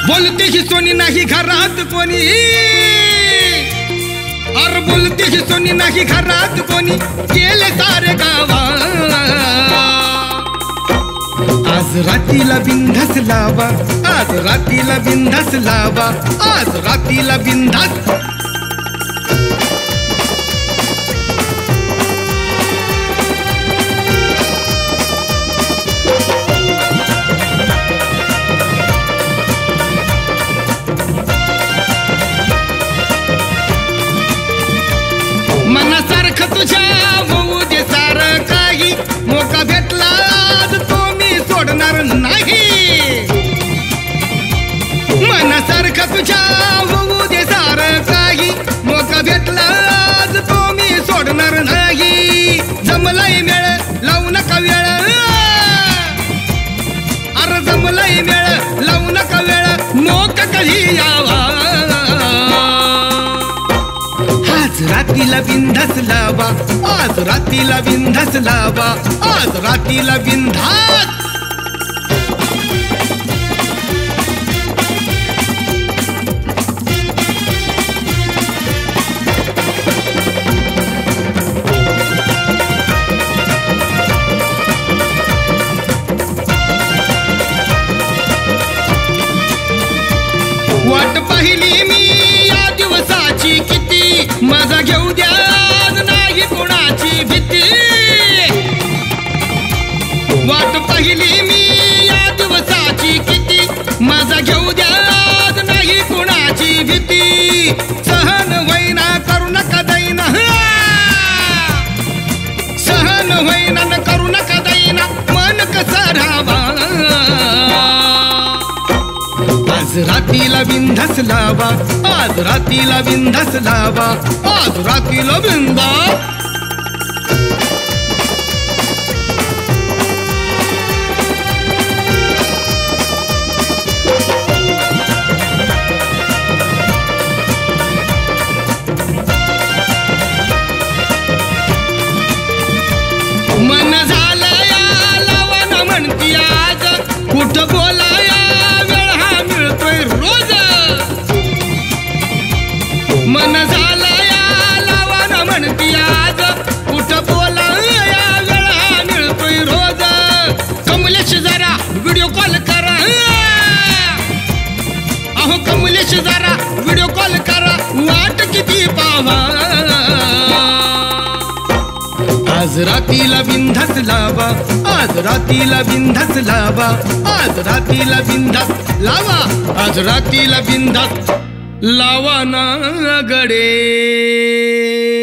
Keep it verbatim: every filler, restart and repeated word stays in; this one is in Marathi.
बोलतेही सोनी नाही घरात कोणी, अर बोलतेही सोनी नाही घरात कोणी, गेले सारे गावा। आज रातीला बिंधास लावा, आज रातीला बिंधास लावा, आज रातीला बिंधास। मनासारखं तुझ्या होऊ दे सार काही, मोका भेटला आज तो मी सोडणार नाही। मनासारखं तुझ्या होऊ दे सार काही, मोका भेटला आज तो मी सोडणार नाही। जमलाय मेळ लावू नका वेळ, अरे जमलाय मेळ लावू नका वेळ, मोका कधी यावा। आज रातीला बिंधास लावा, आज रातीला बिंधास लावा, आज रातीला बिंधास। वाट पाहिली मी या दिवसाची किती, माझा घेऊ द्या आज नाही कोणाची भीती। वाट पाहिली मी या दिवसाची किती, माझा घेऊ द्या आज नाही कोणाची भीती। सहन होईना करू नका दैना, सहन होईना न करू नका दैना, मन कसं राहावा। आज रातीला बिंधास लावा, आज रातीला बिंधास लावा, आज रातीला बिंधास। मन झालं या लावा म्हणती आज, कुठं बोलाया रोज। मन झालं या लावा म्हणती आज, कुठं बोलाया वेळा मिळतोय रोज। कमलेश जरा व्हिडिओ कॉल करा, अहो कमलेश जरा व्हिडिओ कॉल करा, वाट किती पावा। आज रातीला बिंधास लावा, आज रातीला बिंधास लावा, आज रातीला बिंधास लावा, आज रातीला बिंधास लावा ना गडे।